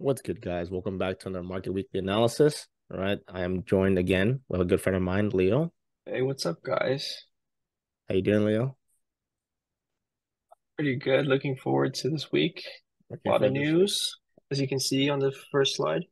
What's good, guys? Welcome back to another Market Weekly analysis. All right, I am joined again with a good friend of mine, Leo. Hey, what's up, guys? How you doing, Leo? Pretty good. Looking forward to this week. A Looking lot of forward to this week. news, as you can see on the first slide.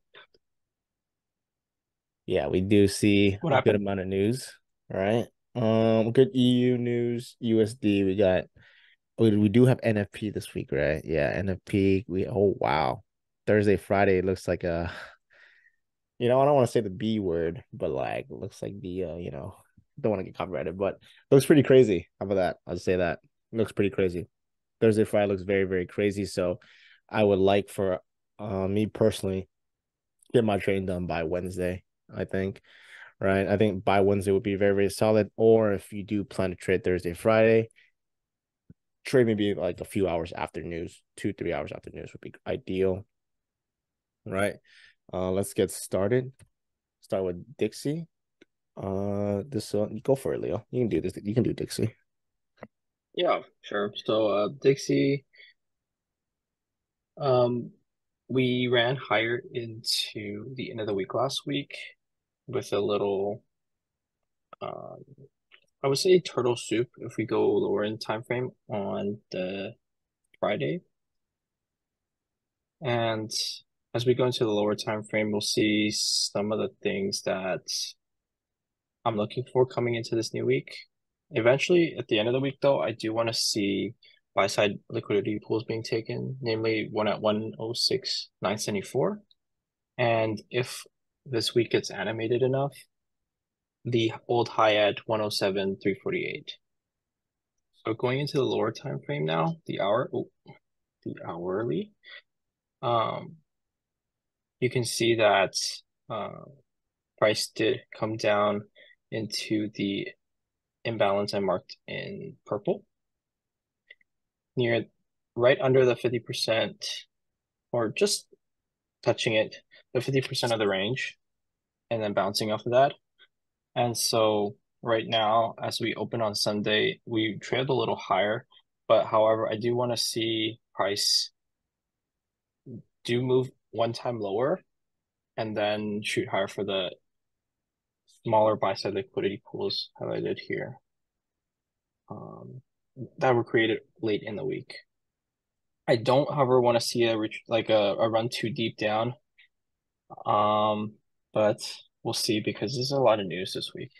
Yeah, we do see What a good happened? amount of news. All right. Good EU news, USD. We do have NFP this week, right? Yeah, NFP. Oh wow. Thursday, Friday, it looks like I don't want to say the B word, but like it looks like don't want to get copyrighted, but looks pretty crazy. How about that? I'll say that. It looks pretty crazy. Thursday, Friday looks very, very crazy. So I would like for me personally get my trading done by Wednesday, I think. Right. I think by Wednesday would be very, very solid. Or if you do plan to trade Thursday, Friday, trade maybe like a few hours after news, 2, 3 hours after news would be ideal. Right. Let's get started. Start with Dixie. This You go for it, Leo. You can do this. You can do Dixie. Yeah, sure. Dixie, um, we ran higher into the end of the week last week with a little, um, I would say turtle soup if we go lower in time frame on the Friday. And as we go into the lower time frame, we'll see some of the things that I'm looking for coming into this new week. Eventually, at the end of the week, though, I do want to see buy side liquidity pools being taken, namely one at 106,974. And if this week gets animated enough, the old high at 107,348. So going into the lower time frame now, the hourly, um, you can see that uh, price did come down into the imbalance I marked in purple, near right under the 50%, or just touching it, the 50% of the range, and then bouncing off of that. And so right now, as we open on Sunday, we trailed a little higher, but however, I do want to see price do move one time lower and then shoot higher for the smaller buy side liquidity pools highlighted here, um, that were created late in the week. I don't, however, want to see a run too deep down. Um, but we'll see because there's a lot of news this week.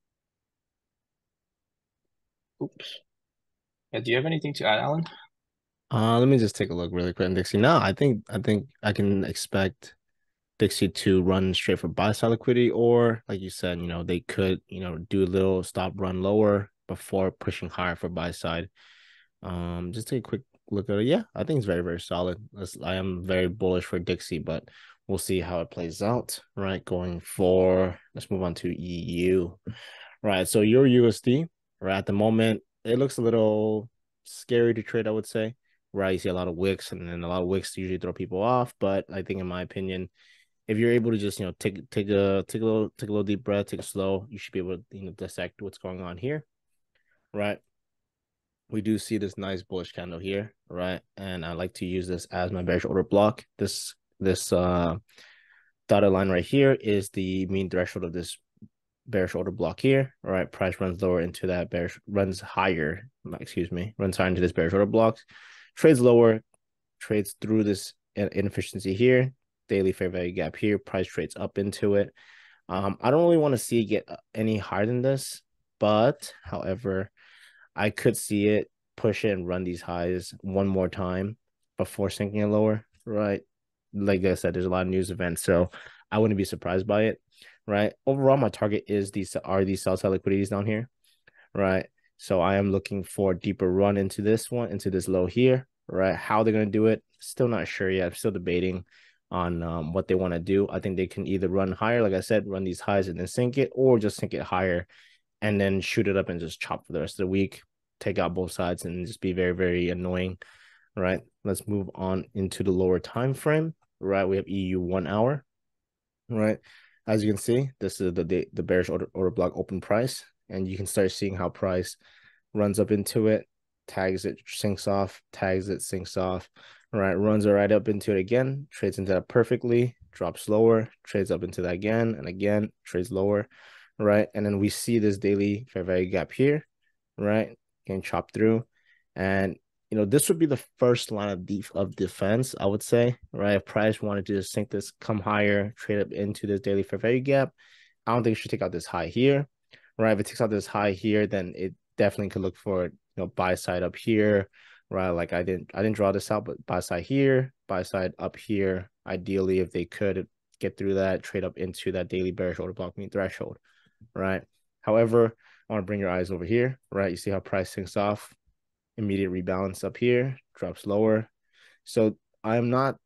Oops. Yeah, do you have anything to add, Alan? Let me just take a look really quick, Dixie. No, I think I can expect Dixie to run straight for buy side liquidity, or like you said, they could, do a little stop run lower before pushing higher for buy side. Just take a quick look at it. Yeah, I think it's very, very solid. I am very bullish for Dixie, but we'll see how it plays out. Right, let's move on to EU. Right, so your USD, right at the moment, it looks a little scary to trade, I would say. Right, you see a lot of wicks, and then a lot of wicks usually throw people off. But I think, in my opinion, if you're able to just take a little deep breath, take it slow, you should be able to dissect what's going on here. Right, we do see this nice bullish candle here, right? And I like to use this as my bearish order block. This dotted line right here is the mean threshold of this bearish order block here. All right, price runs lower into that bearish, runs higher, excuse me, runs higher into this bearish order blocks, trades lower, trades through this inefficiency here, daily fair value gap here, price trades up into it. I don't really want to see it get any higher than this, but however, I could see it push it and run these highs one more time before sinking it lower, right? Like I said, there's a lot of news events, so I wouldn't be surprised by it, right? Overall, my target is these sell side liquidities down here, right? So I am looking for a deeper run into this one, into this low here, right? How they're gonna do it, still not sure yet. I'm still debating on what they want to do. I think they can either run higher, like I said, run these highs and then sink it, or just sink it higher and then shoot it up and just chop for the rest of the week, take out both sides and just be very, very annoying. Right. Let's move on into the lower time frame. Right. We have EU 1 hour. Right. As you can see, this is the bearish order block open price. And you can start seeing how price runs up into it, tags it, sinks off, tags it, sinks off. right? Runs it right up into it again, trades into that perfectly, drops lower, trades up into that again and again, trades lower, right? And then we see this daily fair value gap here, right? Getting chopped through. And this would be the first line of defense, I would say, right? If price wanted to just sink this, come higher, trade up into this daily fair value gap, I don't think it should take out this high here, right? If it takes out this high here, then it definitely could look for buy side up here, right? Like I didn't draw this out, but buy side here, buy side up here. Ideally, if they could get through that, trade up into that daily bearish order block mean threshold, right? However, I want to bring your eyes over here, right? You see how price sinks off, immediate rebalance up here, drops lower. So I'm not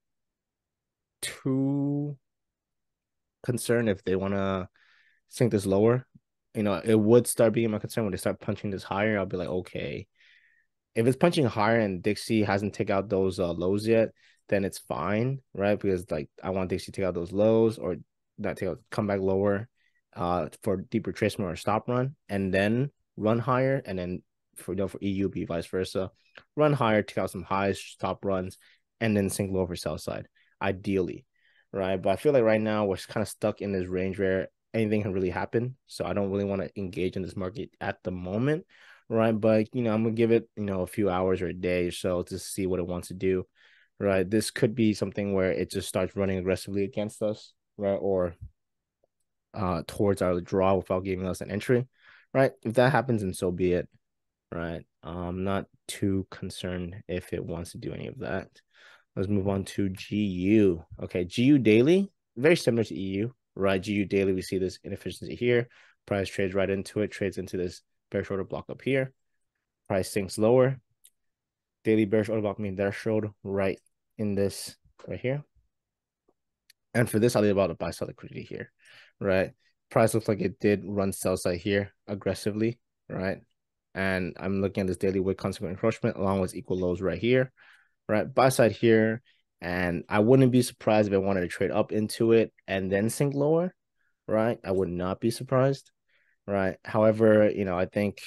too concerned if they want to sink this lower. It would start being my concern when they start punching this higher. I'll be like, okay, if it's punching higher and Dixie hasn't take out those lows yet, then it's fine, right? Because like I want Dixie to take out those lows or not take out, come back lower, for deeper retracement or stop run, and then run higher, and then for EU be vice versa, run higher, take out some highs, stop runs, and then sink lower for sell side, ideally, right? But I feel like right now we're kind of stuck in this range where anything can really happen, so I don't really want to engage in this market at the moment, right? But I'm gonna give it a few hours or a day or so to see what it wants to do, right? This could be something where it just starts running aggressively against us, right? Or towards our draw without giving us an entry, right? If that happens, then so be it, right? I'm not too concerned if it wants to do any of that. Let's move on to GU. Okay, GU daily, very similar to EU, right? GU daily, we see this inefficiency here. Price trades right into it, trades into this bearish order block up here. Price sinks lower. Daily bearish order block mean threshold right in this right here. And for this, I'll leave about the buy side liquidity here, right? Price looks like it did run sell side here aggressively, right? And I'm looking at this daily wick consequent encroachment along with equal lows right here, right? Buy side here. And I wouldn't be surprised if I wanted to trade up into it and then sink lower, right? I would not be surprised, right? However, I think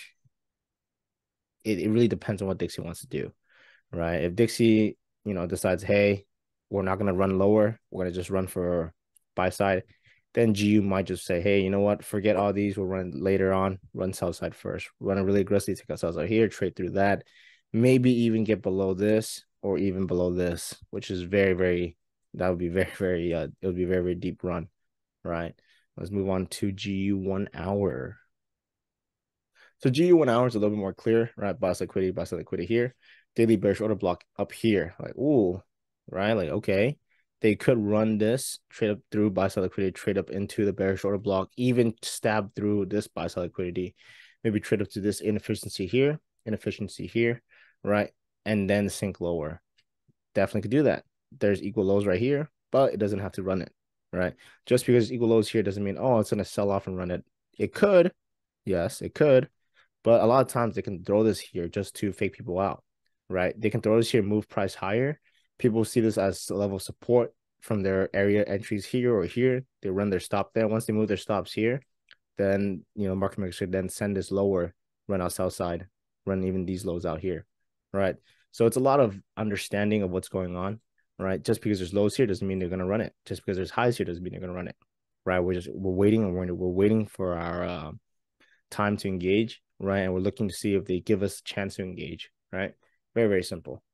it really depends on what Dixie wants to do, right? If Dixie, decides, hey, we're not going to run lower, we're going to just run for buy side, then GU might just say, hey, you know what? Forget all these. We'll run later on, run sell side first, run a really aggressively, take out sell side here, trade through that, maybe even get below this or even below this, which is very, very, that would be very, very, it would be a very, very deep run, right? Let's move on to GU 1 hour. So GU 1 hour is a little bit more clear, right? Buy side liquidity here. Daily bearish order block up here. Like, ooh, right? Like, okay. They could run this, trade up through buy side liquidity, trade up into the bearish order block, even stab through this buy side liquidity, maybe trade up to this inefficiency here, right? And then sink lower. Definitely could do that. There's equal lows right here, but it doesn't have to run it, right? Just because equal lows here doesn't mean, oh, it's going to sell off and run it. It could. Yes, it could. But a lot of times they can throw this here just to fake people out, right? They can throw this here, move price higher. People see this as a level of support from their area entries here or here. They run their stop there. Once they move their stops here, then market makers should then send this lower, run out sell side, run even these lows out here, right? So it's a lot of understanding of what's going on, right? Just because there's lows here doesn't mean they're gonna run it. Just because there's highs here doesn't mean they're gonna run it, right? We're waiting and we're waiting for our time to engage, right? And we're looking to see if they give us a chance to engage, right? Very, very simple.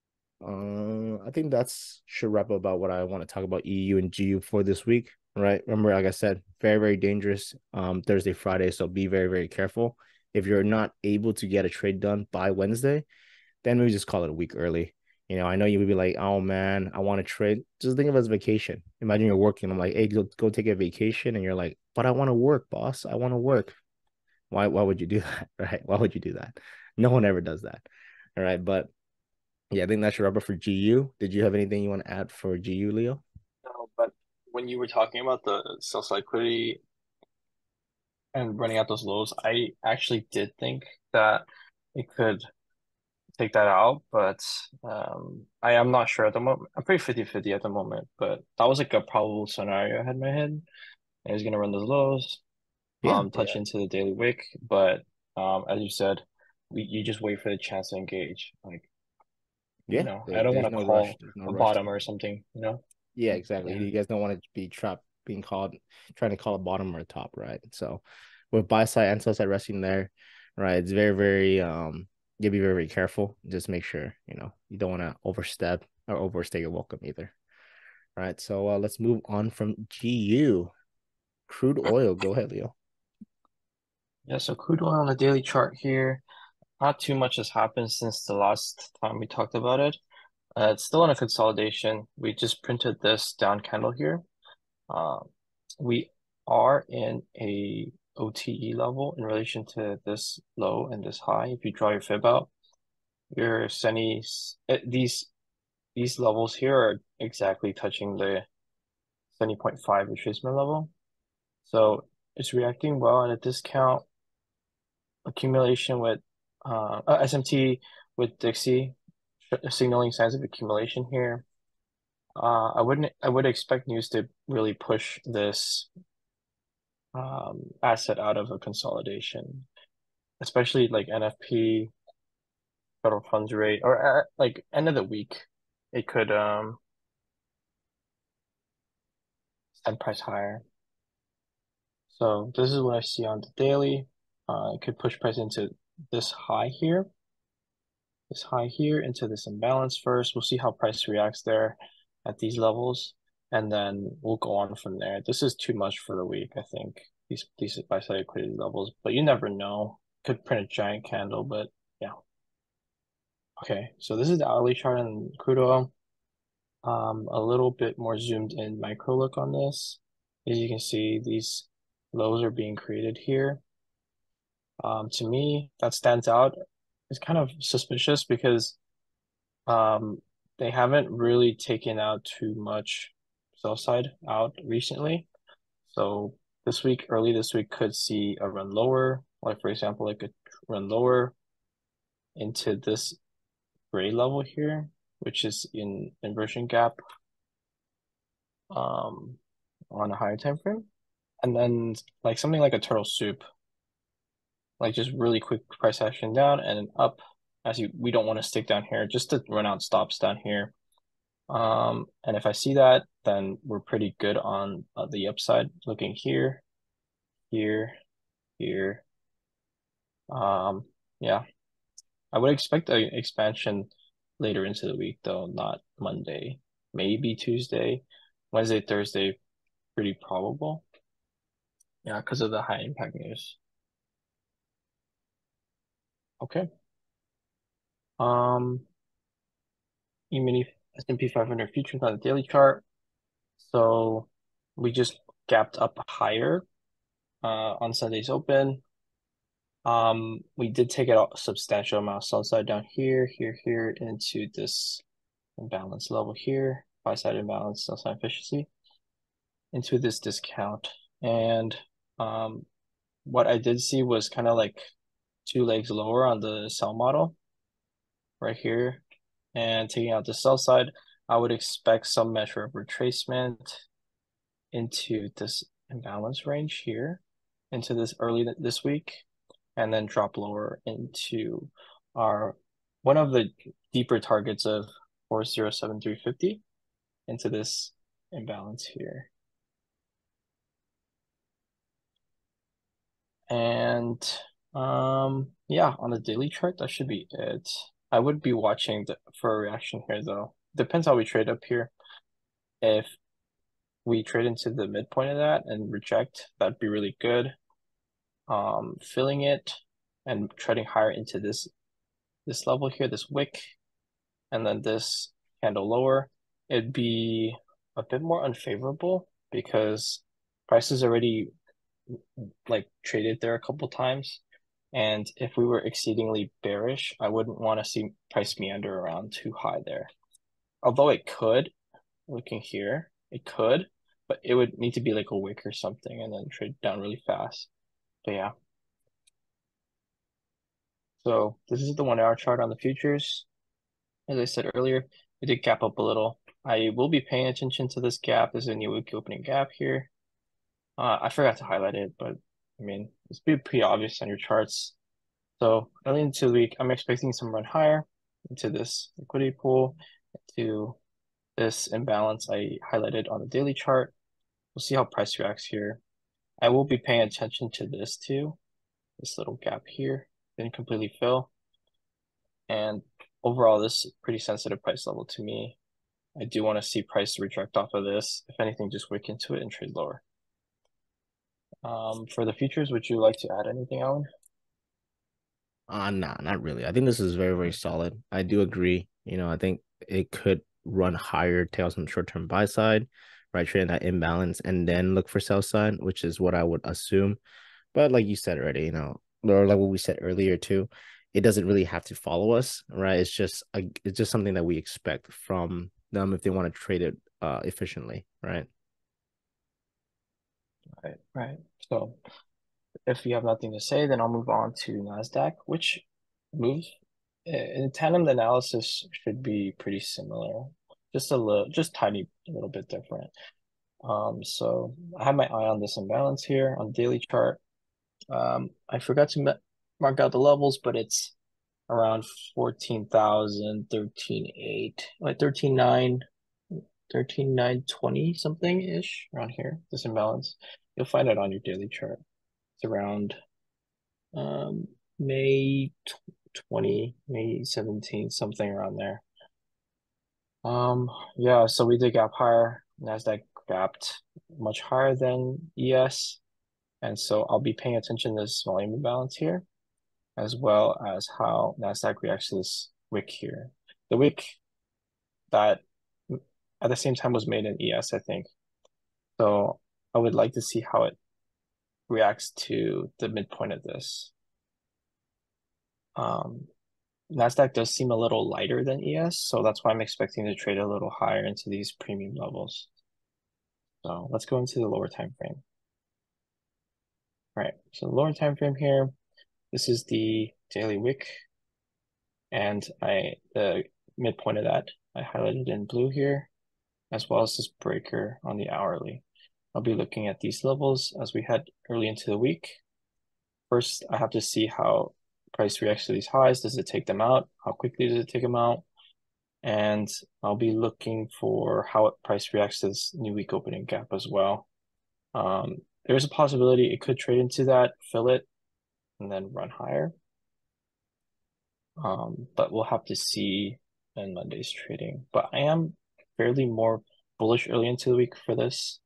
I think that's should wrap up about what I want to talk about EU and GU for this week, right? Remember, like I said, very, very dangerous Thursday, Friday. So be very, very careful. If you're not able to get a trade done by Wednesday, then maybe just call it a week early. I know you would be like, oh man, I want to trade. Just think of it as vacation. Imagine you're working. I'm like, hey, go take a vacation. And you're like, but I want to work, boss. I want to work. Why would you do that? Right? Why would you do that? No one ever does that. All right. But yeah, I think that's your rubber for GU. Did you have anything you want to add for GU, Leo? No, but when you were talking about the sell side liquidity and running out those lows, I actually did think that it could take that out, but I am not sure at the moment. I'm pretty 50-50 at the moment, but that was like a probable scenario I had in my head. And he's gonna run those lows, Yeah. touch into the daily wick, but as you said, you just wait for the chance to engage. Like Yeah, I don't want there's to no rush. call There's no a rush. bottom or something, Yeah, exactly. Yeah. You guys don't want to be trapped being called trying to call a bottom or a top, right? So with buy side and sell side resting there, right? It's very, very you be very, very careful. Just make sure, you don't want to overstep or overstay your welcome either. Right. So let's move on from GU. Crude oil. Go ahead, Leo. Yeah, so crude oil on the daily chart here. Not too much has happened since the last time we talked about it. It's still in a consolidation. We just printed this down candle here. Uh, we are in a OTE level in relation to this low and this high. If you draw your fib out, your these levels here are exactly touching the 70.5 retracement level. So it's reacting well at a discount. Accumulation with SMT with Dixie signaling signs of accumulation here. I would expect news to really push this asset out of a consolidation, especially like NFP, federal funds rate, or like end of the week, it could send price higher. So this is what I see on the daily. It could push price into this high here, into this imbalance first. We'll see how price reacts there at these levels, and then we'll go on from there. This is too much for the week, I think. These buy side liquidity levels, but you never know. Could print a giant candle, but yeah. Okay, so this is the hourly chart on crude oil. A little bit more zoomed in micro look on this. As you can see, these lows are being created here. To me, that stands out. It's kind of suspicious because they haven't really taken out too much sell side out recently. So early this week could see a run lower, like for example, like a run lower into this gray level here, which is in inversion gap on a higher time frame. And then like something like a turtle soup, like just really quick price action down and up we don't want to stick down here, just to run out stops down here. And if I see that, then we're pretty good on the upside. Looking here, here, here. Yeah, I would expect an expansion later into the week, though, not Monday. Maybe Tuesday, Wednesday, Thursday, pretty probable. Yeah, because of the high impact news. Okay. E-mini S&P 500 futures on the daily chart. So we just gapped up higher on Sunday's open. We did take a substantial amount of sell side down here, here into this imbalance level here, buy side imbalance, sell side efficiency, into this discount. And what I did see was kind of like two legs lower on the sell model right here, and taking out the sell side, I would expect some measure of retracement into this imbalance range here, into this early this week, and then drop lower into our one of the deeper targets of 407350 into this imbalance here. And yeah, on the daily chart, that should be it. I would be watching for a reaction here though. Depends how we trade up here. If we trade into the midpoint of that and reject, that'd be really good. Filling it and trading higher into this level here, this wick, and then this candle lower, it'd be a bit more unfavorable because prices already like traded there a couple times. And if we were exceedingly bearish, I wouldn't want to see price meander around too high there. Although it could, looking here, it could, but it would need to be like a wick or something and then trade down really fast. But yeah. So this is the 1 hour chart on the futures. As I said earlier, it did gap up a little. I will be paying attention to this gap. There's a new week opening gap here. I forgot to highlight it, but I mean, it's pretty obvious on your charts. So early into the week, I'm expecting some run higher. into this liquidity pool, to this imbalance I highlighted on the daily chart. We'll see how price reacts here. I will be paying attention to this too. This little gap here didn't completely fill. And overall, this is a pretty sensitive price level to me. I do want to see price retract off of this. If anything, just wick into it and trade lower. For the futures, would you like to add anything, Alan? Nah, not really. I think this is very, very solid. I do agree. I think it could run higher, tail some short-term buy side, right? Trading that imbalance and then look for sell side, which is what I would assume. But like you said already, or like what we said earlier too, it doesn't really have to follow us, right? It's just something that we expect from them if they want to trade it efficiently, right? Right. So if you have nothing to say, then I'll move on to NASDAQ, which moves in tandem analysis should be pretty similar. Just tiny little bit different. So I have my eye on this imbalance here on the daily chart. I forgot to mark out the levels, but it's around 14,000, 13,800, like 13,900, 13,920 something ish around here, this imbalance. You'll find it on your daily chart. It's around um, May 20, May 17, something around there. Yeah, so we did gap higher. NASDAQ gapped much higher than ES. And so I'll be paying attention to this volume imbalance here, as well as how NASDAQ reacts to this wick here. The wick that at the same time was made in ES, I think. So I would like to see how it reacts to the midpoint of this. NASDAQ does seem a little lighter than ES, so that's why I'm expecting to trade a little higher into these premium levels. So let's go into the lower time frame. All right, so the lower time frame here, this is the daily wick, and the midpoint of that I highlighted in blue here, as well as this breaker on the hourly. I'll be looking at these levels as we head early into the week. First, I have to see how price reacts to these highs. Does it take them out? How quickly does it take them out? And I'll be looking for how price reacts to this new week opening gap as well. There's a possibility it could trade into that, fill it, and then run higher. But we'll have to see in Monday's trading. But I am fairly more bullish early into the week for this.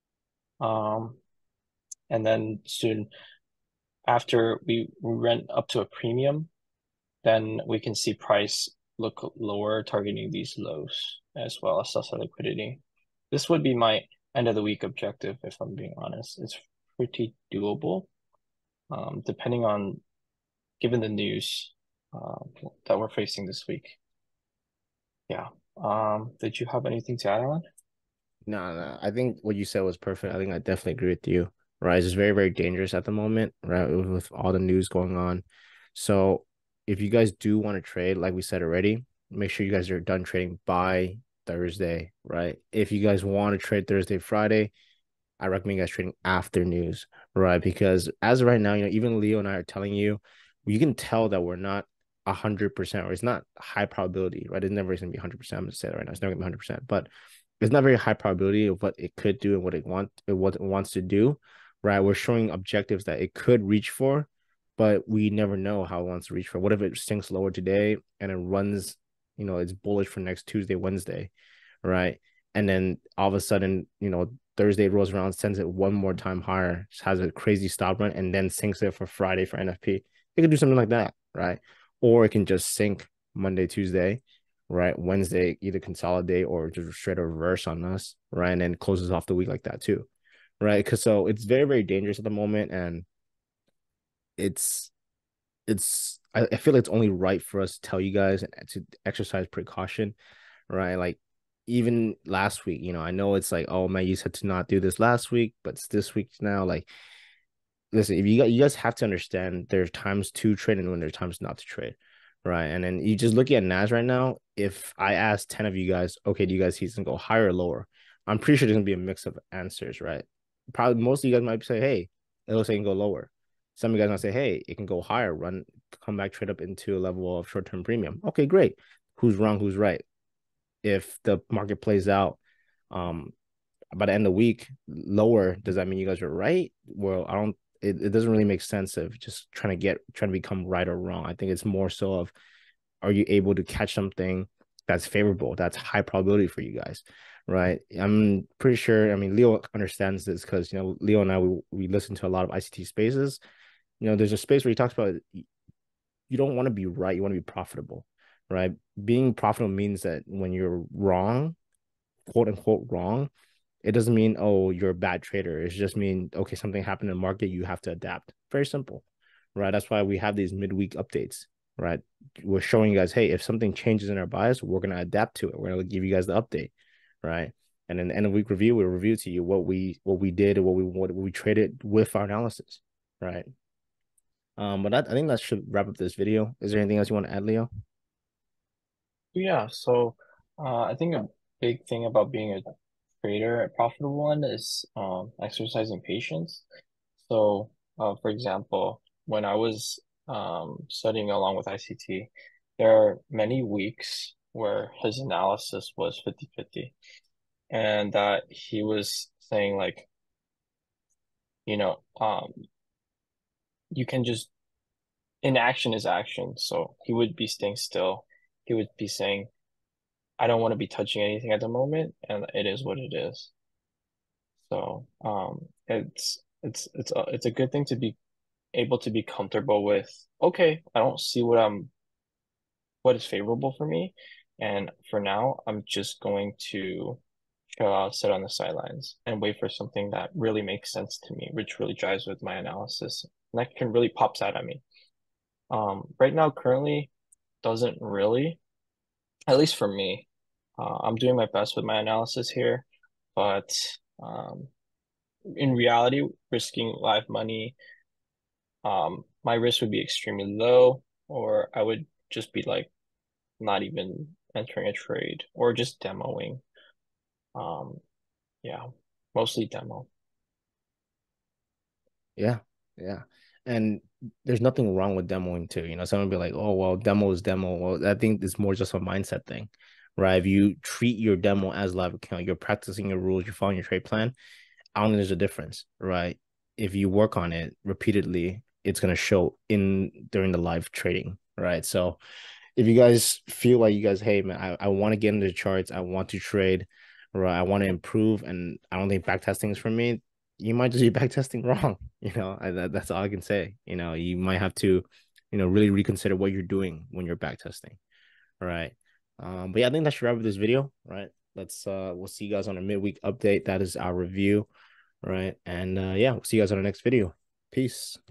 And then soon after we rent up to a premium, then we can see price look lower, targeting these lows as well as sell liquidity. This would be my end of the week objective, if I'm being honest. It's pretty doable, depending on given the news that we're facing this week. Yeah. Did you have anything to add on? No, no. I think what you said was perfect. I think I definitely agree with you. Right. It's just very, very dangerous at the moment, right? With all the news going on. So if you guys do want to trade, like we said already, make sure you guys are done trading by Thursday, right? If you guys want to trade Thursday, Friday, I recommend you guys trading after news, right? Because as of right now, even Leo and I are telling you, you can tell that we're not 100%, or it's not high probability, right? It's never going to be 100%. I'm going to say that right now. It's never going to be 100%, but it's not very high probability of what it could do and what it wants to do, right? We're showing objectives that it could reach for, but we never know how it wants to reach for. What if it sinks lower today and it runs, it's bullish for next Tuesday, Wednesday, right? And then all of a sudden, Thursday rolls around, sends it one more time higher, has a crazy stop run, and then sinks it for Friday for NFP. It could do something like that, right? Or it can just sink Monday, Tuesday, right? Wednesday, either consolidate or just straight reverse on us, right? And then closes off the week like that too, right? Because so it's very, very dangerous at the moment, and it's I feel like it's only right for us to tell you guys and to exercise precaution, right? Like even last week, I know it's like, oh man, you said to not do this last week, but it's this week now. Like, listen, if you guys have to understand there's times to trade and when there's times not to trade, right? And then you just look at Nas right now. If I ask 10 of you guys, okay, do you guys see it's gonna go higher or lower? I'm pretty sure there's gonna be a mix of answers, right? Probably most of you guys might say, hey, it looks like it can go lower. Some of you guys might say, hey, it can go higher, come back, trade up into a level of short-term premium. Okay, great. who's wrong, who's right. If the market plays out um by the end of the week lower, does that mean you guys are right? Well, I don't. It doesn't really make sense of just trying to become right or wrong. I think it's more so of, are you able to catch something that's favorable, that's high probability for you guys, right? I'm pretty sure. I mean, Leo understands this because Leo and I we listen to a lot of ICT spaces. There's a space where he talks about you don't want to be right, you want to be profitable, right? Being profitable means that when you're wrong, quote unquote wrong, it doesn't mean, oh, you're a bad trader. It just mean, okay, something happened in the market, you have to adapt. Very simple, right? That's why we have these midweek updates, right? We're showing you guys, hey, if something changes in our bias, we're gonna adapt to it. We're gonna give you guys the update, right? And in the end of week review, we'll review to you what we did and what we traded with our analysis, right? But I think that should wrap up this video. Is there anything else you want to add, Leo? Yeah, so I think a big thing about being a trader, a profitable one, is exercising patience. So, for example, when I was studying along with ICT, there are many weeks where his analysis was 50-50, and that he was saying like, you know, you can just inaction is action. So he would be staying still. He would be saying, I don't want to be touching anything at the moment, and it is what it is. So, it's a good thing to be able to be comfortable with, okay, I don't see what is favorable for me. And for now, I'm just going to chill out, sit on the sidelines and wait for something that really makes sense to me, which really drives with my analysis. And that can really pops out at me. Right now, currently doesn't really, at least for me. I'm doing my best with my analysis here, but um, in reality, risking live money, my risk would be extremely low, or I would just be like not even entering a trade or just demoing. Um, yeah, mostly demo. Yeah, yeah. And there's nothing wrong with demoing too. Someone be like, oh, well, demo is demo. Well, I think it's more just a mindset thing, right? If you treat your demo as live account, you're practicing your rules, you're following your trade plan, I don't think there's a difference, right? If you work on it repeatedly, it's gonna show in during the live trading, right? So if you guys feel like you guys, hey man, I want to get into the charts, I want to trade, right? I want to improve, and I don't think backtesting is for me. You might just be backtesting wrong, that's all I can say. You might have to, really reconsider what you're doing when you're backtesting, right? But yeah, I think that should wrap up this video, right? We'll see you guys on a midweek update. That is our review, right? And yeah, we'll see you guys on the next video. Peace.